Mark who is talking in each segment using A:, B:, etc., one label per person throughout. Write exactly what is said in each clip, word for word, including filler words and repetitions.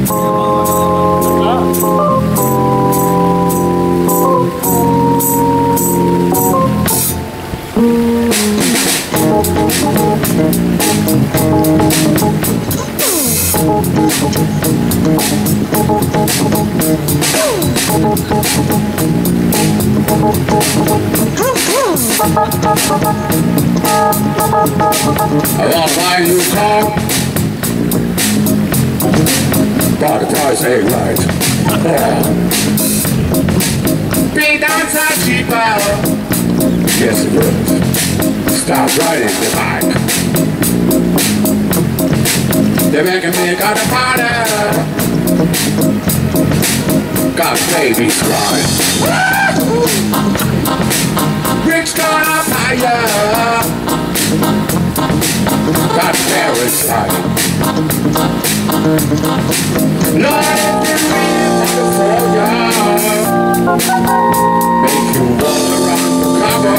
A: I want to buy a new car, but the price ain't right. Oh. Be downside cheaper. Yes, it will. Stop riding the bike. They're making me got a party. Got babies crying. Rich gone up higher. Got parents crying. Lord, if you really for ya, make you wanna run for cover.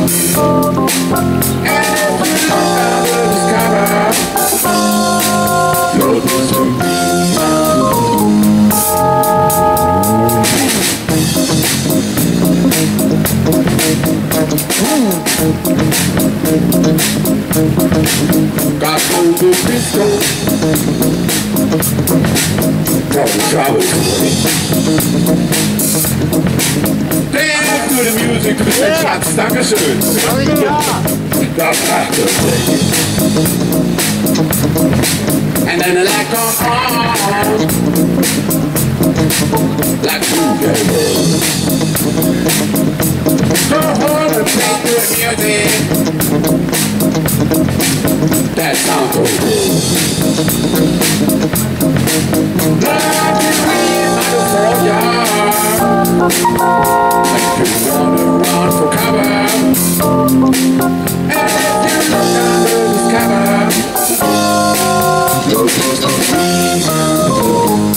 A: And if you look under this cover, you're just to be. Got to do disco. Probably travel away. Dance to the music, bis der Schatz, Dankeschön. Das macht es nicht. And then the light comes on. Like two games. Go home and play good music. That sounds so good. Love is real, California. Like you wanna run for cover. And if you look under this cover, you're just a dream.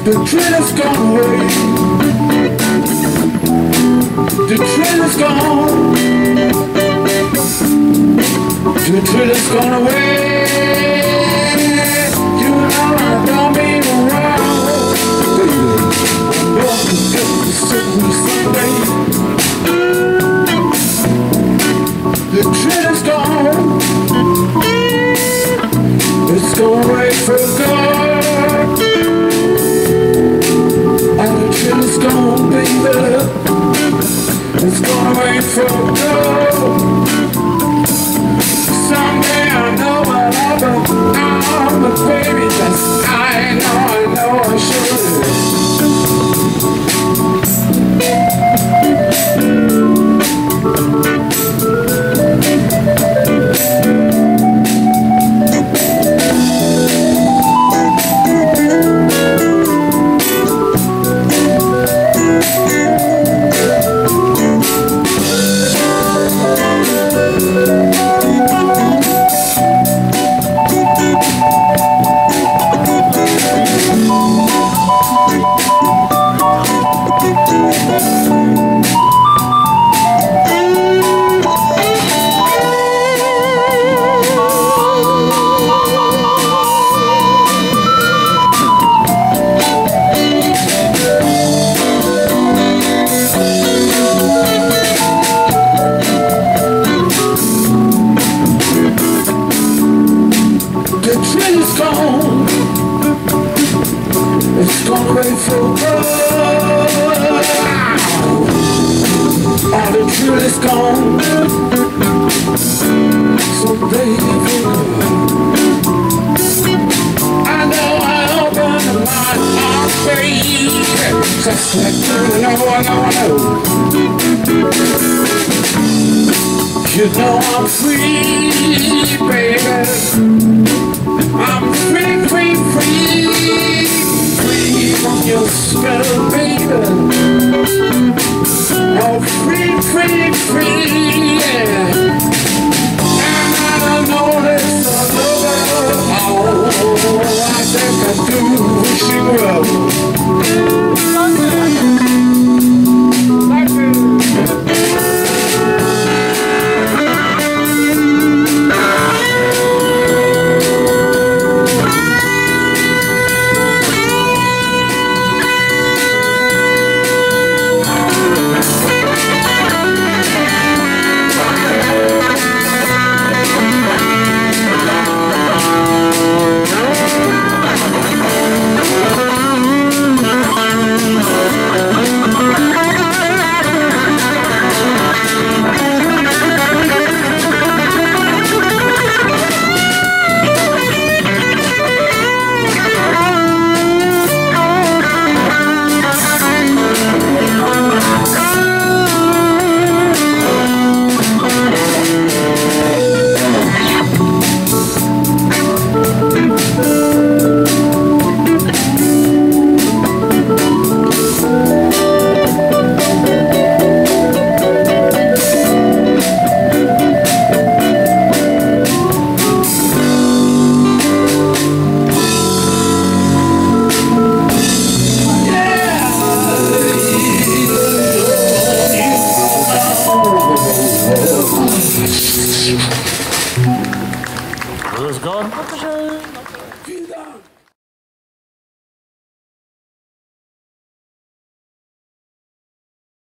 A: The train has gone away. The train has gone. The train has gone away. You know I don't mean wrong, baby. I'm going to get the sickness someday. The train has gone. It's gone away for good. And the train is gone, baby. It's gone away for good. Someday I know I'll have a arm, but baby, that's I know, I know I should. It's gone away for good. All the truth is gone. So baby, I know I opened my heart, baby. Just like you know, I know, I know. You know I'm free, baby. I'm free, free, free. From your spell, baby. Oh, free, free, free, yeah. And I know it's all over. Oh, I think I do wish you well.